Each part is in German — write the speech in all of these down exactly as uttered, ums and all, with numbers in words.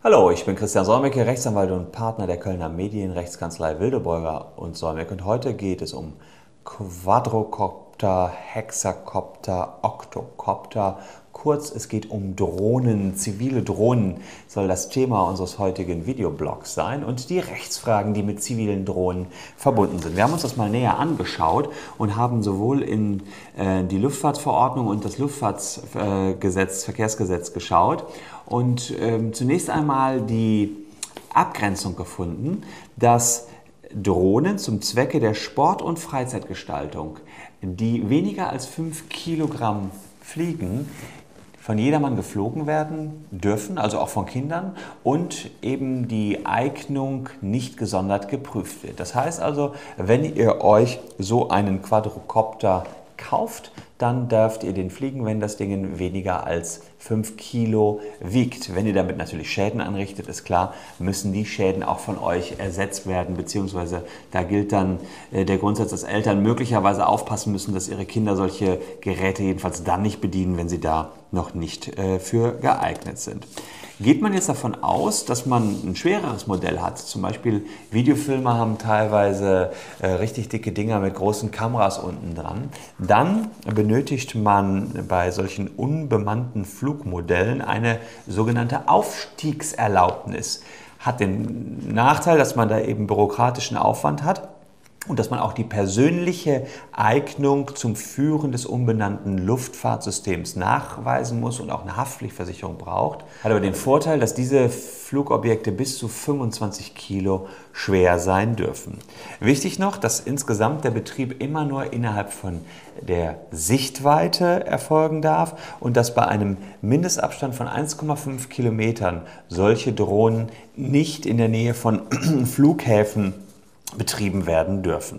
Hallo, ich bin Christian Solmecke, Rechtsanwalt und Partner der Kölner Medienrechtskanzlei Wildeborger und Solmecke. Und heute geht es um Quadrocopter, Hexakopter, Oktokopter. Kurz, es geht um Drohnen, zivile Drohnen soll das Thema unseres heutigen Videoblogs sein und die Rechtsfragen, die mit zivilen Drohnen verbunden sind. Wir haben uns das mal näher angeschaut und haben sowohl in äh, die Luftfahrtverordnung und das Luftfahrtgesetz, äh, Verkehrsgesetz geschaut und ähm, zunächst einmal die Abgrenzung gefunden, dass Drohnen zum Zwecke der Sport- und Freizeitgestaltung, die weniger als fünf Kilogramm fliegen, von jedermann geflogen werden dürfen, also auch von Kindern, und eben die Eignung nicht gesondert geprüft wird. Das heißt also, wenn ihr euch so einen Quadrocopter kauft, dann dürft ihr den fliegen, wenn das Ding weniger als fünf Kilo wiegt. Wenn ihr damit natürlich Schäden anrichtet, ist klar, müssen die Schäden auch von euch ersetzt werden, beziehungsweise da gilt dann äh, der Grundsatz, dass Eltern möglicherweise aufpassen müssen, dass ihre Kinder solche Geräte jedenfalls dann nicht bedienen, wenn sie da noch nicht äh, für geeignet sind. Geht man jetzt davon aus, dass man ein schwereres Modell hat, zum Beispiel Videofilmer haben teilweise äh, richtig dicke Dinger mit großen Kameras unten dran, dann benötigt man bei solchen unbemannten Flugmodellen eine sogenannte Aufstiegserlaubnis. Hat den Nachteil, dass man da eben bürokratischen Aufwand hat und dass man auch die persönliche Eignung zum Führen des unbenannten Luftfahrtsystems nachweisen muss und auch eine Haftpflichtversicherung braucht. Hat aber den Vorteil, dass diese Flugobjekte bis zu fünfundzwanzig Kilo schwer sein dürfen. Wichtig noch, dass insgesamt der Betrieb immer nur innerhalb von der Sichtweite erfolgen darf und dass bei einem Mindestabstand von eins Komma fünf Kilometern solche Drohnen nicht in der Nähe von Flughäfen betrieben werden dürfen.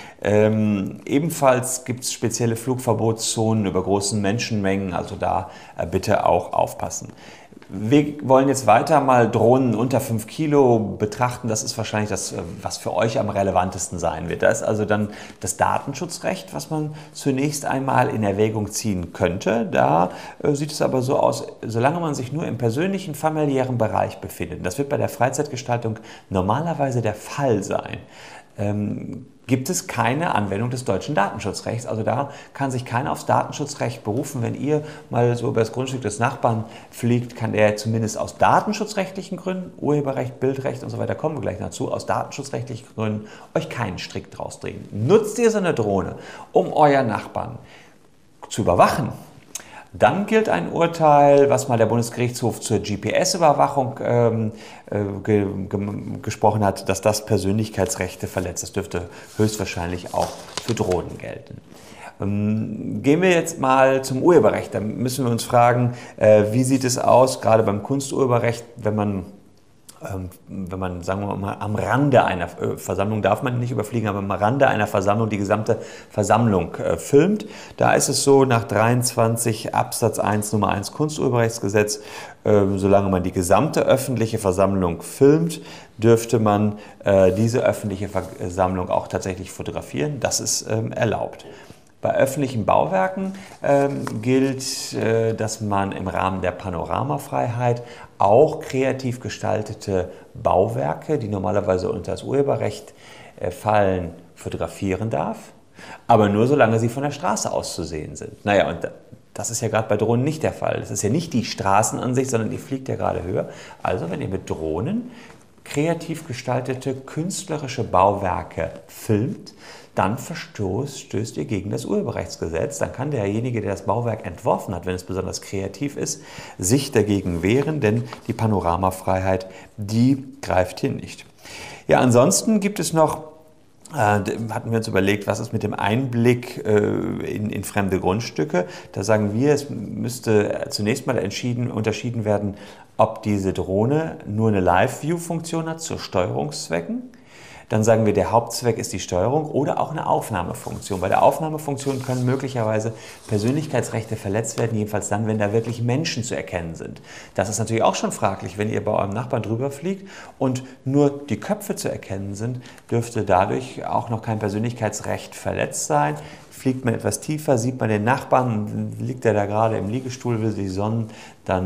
Ähm, ebenfalls gibt es spezielle Flugverbotszonen über großen Menschenmengen, also da äh, bitte auch aufpassen. Wir wollen jetzt weiter mal Drohnen unter fünf Kilo betrachten. Das ist wahrscheinlich das, was für euch am relevantesten sein wird. Da ist also dann das Datenschutzrecht, was man zunächst einmal in Erwägung ziehen könnte. Da äh, sieht es aber so aus, solange man sich nur im persönlichen, familiären Bereich befindet, das wird bei der Freizeitgestaltung normalerweise der Fall sein, ähm, gibt es keine Anwendung des deutschen Datenschutzrechts. Also da kann sich keiner aufs Datenschutzrecht berufen. Wenn ihr mal so über das Grundstück des Nachbarn fliegt, kann der zumindest aus datenschutzrechtlichen Gründen, Urheberrecht, Bildrecht und so weiter, kommen wir gleich dazu, aus datenschutzrechtlichen Gründen euch keinen Strick draus drehen. Nutzt ihr so eine Drohne, um euren Nachbarn zu überwachen? Dann gilt ein Urteil, was mal der Bundesgerichtshof zur G P S-Überwachung ähm, äh, ge ge gesprochen hat, dass das Persönlichkeitsrechte verletzt. Das dürfte höchstwahrscheinlich auch für Drohnen gelten. Ähm, gehen wir jetzt mal zum Urheberrecht. Da müssen wir uns fragen, äh, wie sieht es aus, gerade beim Kunsturheberrecht, wenn man wenn man, sagen wir mal, am Rande einer Versammlung, darf man nicht überfliegen, aber am Rande einer Versammlung die gesamte Versammlung äh, filmt. Da ist es so, nach dreiundzwanzig Absatz eins Nummer eins Kunsturheberrechtsgesetz, äh, solange man die gesamte öffentliche Versammlung filmt, dürfte man äh, diese öffentliche Versammlung auch tatsächlich fotografieren. Das ist ähm, erlaubt. Bei öffentlichen Bauwerken ähm, gilt, äh, dass man im Rahmen der Panoramafreiheit auch kreativ gestaltete Bauwerke, die normalerweise unter das Urheberrecht äh, fallen, fotografieren darf, aber nur solange sie von der Straße aus zu sehen sind. Naja, und das ist ja gerade bei Drohnen nicht der Fall. Das ist ja nicht die Straßenansicht, sondern die fliegt ja gerade höher. Also wenn ihr mit Drohnen kreativ gestaltete künstlerische Bauwerke filmt, dann verstoßt, stößt ihr gegen das Urheberrechtsgesetz. Dann kann derjenige, der das Bauwerk entworfen hat, wenn es besonders kreativ ist, sich dagegen wehren, denn die Panoramafreiheit, die greift hier nicht. Ja, ansonsten gibt es noch, äh, hatten wir uns überlegt, was ist mit dem Einblick äh, in, in fremde Grundstücke. Da sagen wir, es müsste zunächst mal entschieden, unterschieden werden, ob diese Drohne nur eine Live-View-Funktion hat zu Steuerungszwecken. Dann sagen wir, der Hauptzweck ist die Steuerung oder auch eine Aufnahmefunktion. Bei der Aufnahmefunktion können möglicherweise Persönlichkeitsrechte verletzt werden, jedenfalls dann, wenn da wirklich Menschen zu erkennen sind. Das ist natürlich auch schon fraglich, wenn ihr bei eurem Nachbarn drüber fliegt und nur die Köpfe zu erkennen sind, dürfte dadurch auch noch kein Persönlichkeitsrecht verletzt sein. Fliegt man etwas tiefer, sieht man den Nachbarn, liegt er da gerade im Liegestuhl, will sich sonnen, dann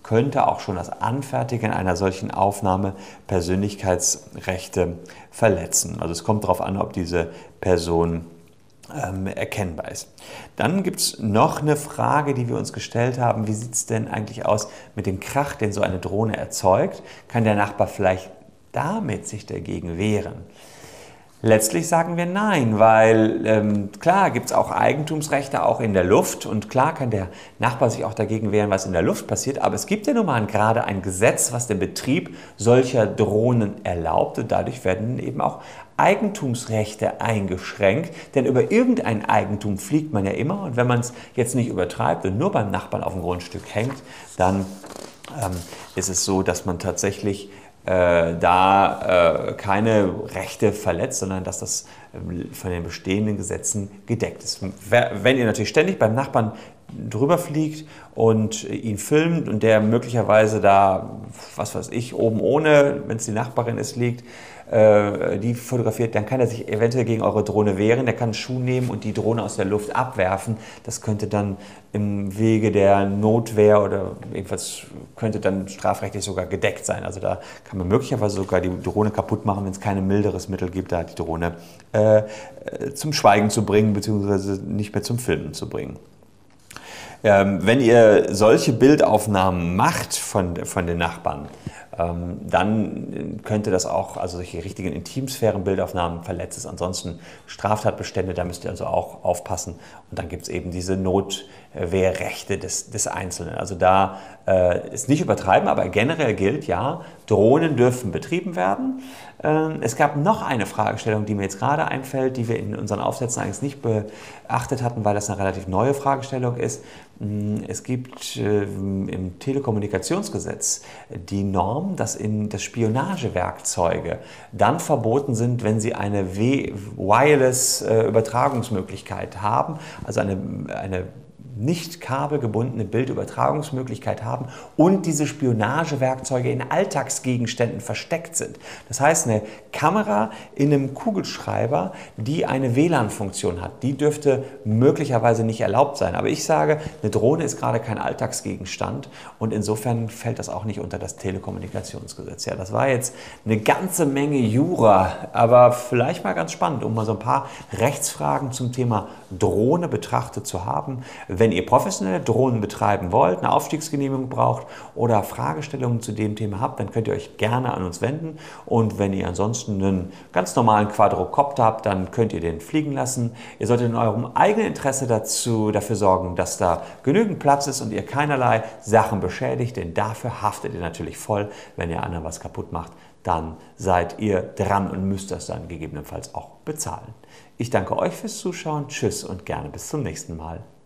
könnte auch schon das Anfertigen einer solchen Aufnahme Persönlichkeitsrechte verletzen. Also es kommt darauf an, ob diese Person ähm, erkennbar ist. Dann gibt es noch eine Frage, die wir uns gestellt haben. Wie sieht es denn eigentlich aus mit dem Krach, den so eine Drohne erzeugt? Kann der Nachbar vielleicht damit sich dagegen wehren? Letztlich sagen wir nein, weil ähm, klar gibt es auch Eigentumsrechte auch in der Luft und klar kann der Nachbar sich auch dagegen wehren, was in der Luft passiert, aber es gibt ja nun mal gerade ein Gesetz, was den Betrieb solcher Drohnen erlaubt und dadurch werden eben auch Eigentumsrechte eingeschränkt, denn über irgendein Eigentum fliegt man ja immer und wenn man es jetzt nicht übertreibt und nur beim Nachbarn auf dem Grundstück hängt, dann ähm, ist es so, dass man tatsächlich Äh, da äh, keine Rechte verletzt, sondern dass das äh, von den bestehenden Gesetzen gedeckt ist. Wenn ihr natürlich ständig beim Nachbarn drüber fliegt und ihn filmt und der möglicherweise da, was weiß ich, oben ohne, wenn es die Nachbarin ist, liegt, äh, die fotografiert, dann kann er sich eventuell gegen eure Drohne wehren, der kann einen Schuh nehmen und die Drohne aus der Luft abwerfen. Das könnte dann im Wege der Notwehr oder jedenfalls könnte dann strafrechtlich sogar gedeckt sein. Also da kann man möglicherweise sogar die Drohne kaputt machen, wenn es kein milderes Mittel gibt, da die Drohne äh, zum Schweigen zu bringen, beziehungsweise nicht mehr zum Filmen zu bringen. Ähm, wenn ihr solche Bildaufnahmen macht von, von den Nachbarn, ähm, dann könnte das auch, also solche richtigen Intimsphären-Bildaufnahmen verletzt es. Ansonsten Straftatbestände, da müsst ihr also auch aufpassen. Und dann gibt es eben diese Notwehrrechte des, des Einzelnen. Also da äh, ist nicht übertreiben, aber generell gilt, ja, Drohnen dürfen betrieben werden. Ähm, es gab noch eine Fragestellung, die mir jetzt gerade einfällt, die wir in unseren Aufsätzen eigentlich nicht beachtet hatten, weil das eine relativ neue Fragestellung ist. Es gibt äh, im Telekommunikationsgesetz die Norm, dass in das Spionagewerkzeuge dann verboten sind, wenn sie eine Wireless-Übertragungsmöglichkeit haben, also eine, eine nicht kabelgebundene Bildübertragungsmöglichkeit haben und diese Spionagewerkzeuge in Alltagsgegenständen versteckt sind. Das heißt, eine Kamera in einem Kugelschreiber, die eine W L A N-Funktion hat, die dürfte möglicherweise nicht erlaubt sein. Aber ich sage, eine Drohne ist gerade kein Alltagsgegenstand und insofern fällt das auch nicht unter das Telekommunikationsgesetz. Ja, das war jetzt eine ganze Menge Jura, aber vielleicht mal ganz spannend, um mal so ein paar Rechtsfragen zum Thema Drohne betrachtet zu haben. Wenn ihr professionelle Drohnen betreiben wollt, eine Aufstiegsgenehmigung braucht oder Fragestellungen zu dem Thema habt, dann könnt ihr euch gerne an uns wenden. Und wenn ihr ansonsten einen ganz normalen Quadrocopter habt, dann könnt ihr den fliegen lassen. Ihr solltet in eurem eigenen Interesse dazu, dafür sorgen, dass da genügend Platz ist und ihr keinerlei Sachen beschädigt, denn dafür haftet ihr natürlich voll. Wenn ihr anderen was kaputt macht, dann seid ihr dran und müsst das dann gegebenenfalls auch bezahlen. Ich danke euch fürs Zuschauen, tschüss und gerne bis zum nächsten Mal.